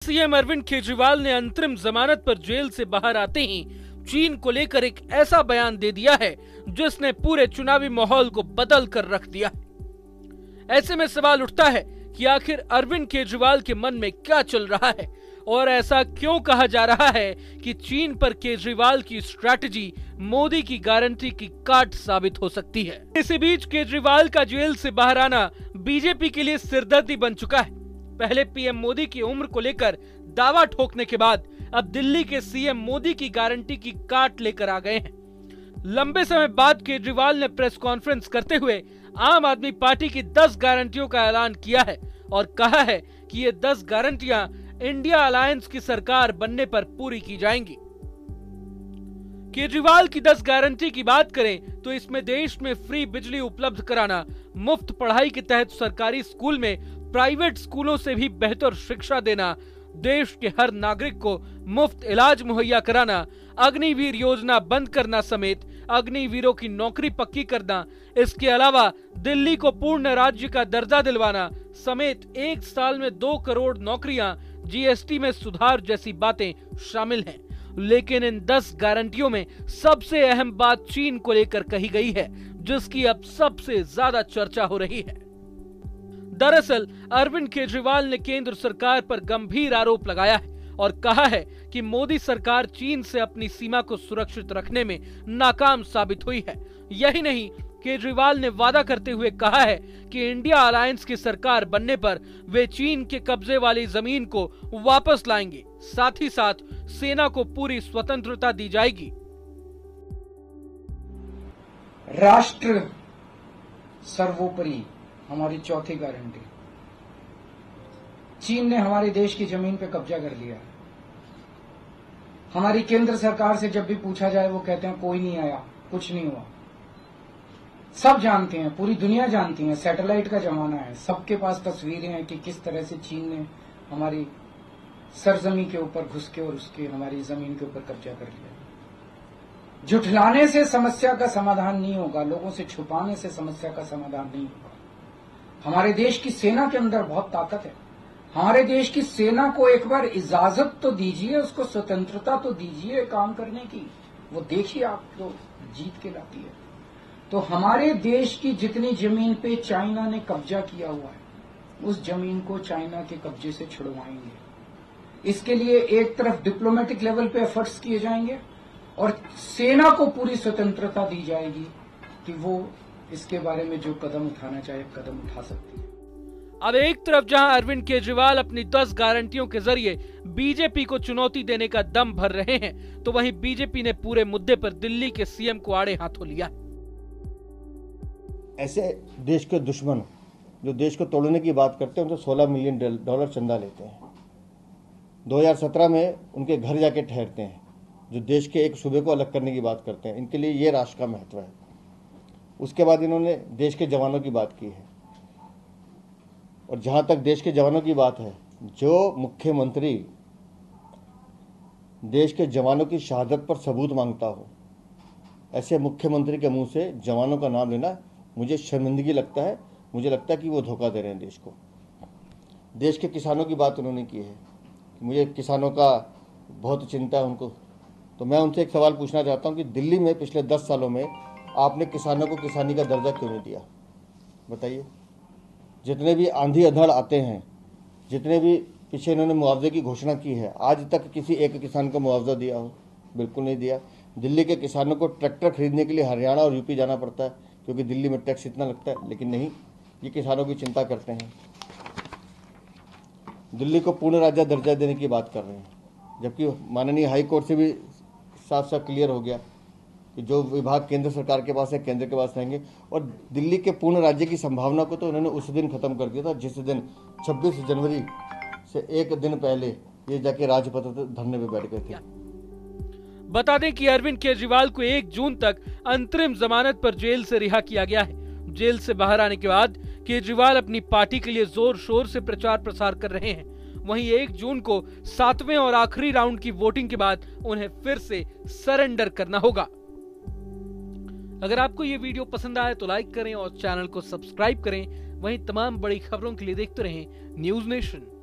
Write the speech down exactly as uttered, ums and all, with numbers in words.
CM Arvind Kejriwal ने अंतरिम जमानत पर जेल से बाहर आते ही चीन को लेकर एक ऐसा बयान दे दिया है जिसने पूरे चुनावी माहौल को बदल कर रख दिया। ऐसे में सवाल उठता है कि आखिर अरविंद केजरीवाल के मन में क्या चल रहा है और ऐसा क्यों कहा जा रहा है कि चीन पर केजरीवाल की स्ट्रैटेजी मोदी की गारंटी की काट साबित हो सकती है। इसी बीच केजरीवाल का जेल से बाहर आना बीजेपी के लिए सिरदर्दी बन चुका है। पहले पीएम मोदी की उम्र को लेकर दावा ठोकने के बाद अब दिल्ली के सीएम मोदी की गारंटी की काट लेकर आ गए हैं। लंबे समय बाद केजरीवाल ने प्रेस कॉन्फ्रेंस करते हुए आम आदमी पार्टी की दस गारंटियों का ऐलान किया है और कहा है कि ये दस गारंटियां इंडिया अलायंस की सरकार बनने पर पूरी की जाएंगी। केजरीवाल की दस गारंटी की बात करें तो इसमें देश में फ्री बिजली उपलब्ध कराना, मुफ्त पढ़ाई के तहत सरकारी स्कूल में प्राइवेट स्कूलों से भी बेहतर शिक्षा देना, देश के हर नागरिक को मुफ्त इलाज मुहैया कराना, अग्निवीर योजना बंद करना समेत अग्निवीरों की नौकरी पक्की करना, इसके अलावा दिल्ली को पूर्ण राज्य का दर्जा दिलवाना समेत एक साल में दो करोड़ नौकरियां, जीएसटी में सुधार जैसी बातें शामिल हैं। लेकिन इन दस गारंटियों में सबसे अहम बात चीन को लेकर कही गई है, जिसकी अब सबसे ज्यादा चर्चा हो रही है। दरअसल अरविंद केजरीवाल ने केंद्र सरकार पर गंभीर आरोप लगाया है और कहा है कि मोदी सरकार चीन से अपनी सीमा को सुरक्षित रखने में नाकाम साबित हुई है। यही नहीं, केजरीवाल ने वादा करते हुए कहा है कि इंडिया अलायंस की सरकार बनने पर वे चीन के कब्जे वाली जमीन को वापस लाएंगे, साथ ही साथ सेना को पूरी स्वतंत्रता दी जाएगी। राष्ट्र सर्वोपरि हमारी चौथी गारंटी। चीन ने हमारे देश की जमीन पे कब्जा कर लिया। हमारी केंद्र सरकार से जब भी पूछा जाए वो कहते हैं कोई नहीं आया, कुछ नहीं हुआ। सब जानते हैं, पूरी दुनिया जानती है, सैटेलाइट का जमाना है, सबके पास तस्वीरें हैं कि किस तरह से चीन ने हमारी सरजमी के ऊपर घुस के और उसके हमारी जमीन के ऊपर कब्जा कर लिया। झुठलाने से समस्या का समाधान नहीं होगा, लोगों से छुपाने से समस्या का समाधान नहीं होगा। हमारे देश की सेना के अंदर बहुत ताकत है। हमारे देश की सेना को एक बार इजाजत तो दीजिए, उसको स्वतंत्रता तो दीजिए काम करने की। वो देखिए आप तो जीत के लाती है। तो हमारे देश की जितनी जमीन पे चाइना ने कब्जा किया हुआ है, उस जमीन को चाइना के कब्जे से छुड़वाएंगे। इसके लिए एक तरफ डिप्लोमेटिक लेवल पे एफर्ट्स किए जाएंगे और सेना को पूरी स्वतंत्रता दी जाएगी कि वो इसके बारे में जो कदम उठाना चाहे कदम उठा सकती है। अब एक तरफ जहां अरविंद केजरीवाल अपनी दस गारंटियों के जरिए बीजेपी को चुनौती देने का दम भर रहे हैं, तो वहीं बीजेपी ने पूरे मुद्दे पर दिल्ली के सीएम को आड़े हाथों लिया। ऐसे देश के दुश्मन जो देश को तोड़ने की बात करते हैं उनसे सोलह मिलियन डॉलर चंदा लेते हैं। दो हज़ार सत्रह में उनके घर जाके ठहरते हैं, जो देश के एक सूबे को अलग करने की बात करते हैं। इनके लिए ये राष्ट्र का महत्व है। उसके बाद इन्होंने देश के जवानों की बात की है। और जहाँ तक देश के जवानों की बात है, जो मुख्यमंत्री देश के जवानों की शहादत पर सबूत मांगता हो, ऐसे मुख्यमंत्री के मुंह से जवानों का नाम लेना मुझे शर्मिंदगी लगता है। मुझे लगता है कि वो धोखा दे रहे हैं देश को। देश के किसानों की बात उन्होंने की है कि मुझे किसानों का बहुत चिंता है उनको। तो मैं उनसे एक सवाल पूछना चाहता हूँ कि दिल्ली में पिछले दस सालों में आपने किसानों को किसानी का दर्जा क्यों नहीं दिया? बताइए। जितने भी आंधी अधड़ आते हैं, जितने भी पीछे इन्होंने मुआवजे की घोषणा की है, आज तक किसी एक किसान को मुआवजा दिया हो? बिल्कुल नहीं दिया। दिल्ली के किसानों को ट्रैक्टर खरीदने के लिए हरियाणा और यूपी जाना पड़ता है क्योंकि दिल्ली में टैक्स इतना लगता है, लेकिन नहीं, ये किसानों की चिंता करते हैं। दिल्ली को पूर्ण राज्य दर्जा देने की बात कर रहे हैं, जबकि माननीय हाई कोर्ट से भी साफ साफ क्लियर हो गया कि जो विभाग केंद्र सरकार के पास है केंद्र के पास रहेंगे। और दिल्ली के पूर्ण राज्य की संभावना को तो उन्होंने उस दिन खत्म कर दिया था जिस दिन छब्बीस जनवरी से एक दिन पहले ये जाके राजपथ धरने पे बैठ गए थे। बता दें कि अरविंद केजरीवाल को एक जून तक अंतरिम जमानत पर जेल से रिहा किया गया है। जेल से बाहर आने के बाद केजरीवाल अपनी पार्टी के लिए जोर शोर से प्रचार प्रसार कर रहे हैं। वहीं एक जून को सातवें और आखिरी राउंड की वोटिंग के बाद उन्हें फिर से सरेंडर करना होगा। अगर आपको ये वीडियो पसंद आए तो लाइक करें और चैनल को सब्सक्राइब करें। वहीं तमाम बड़ी खबरों के लिए देखते रहें न्यूज़ नेशन।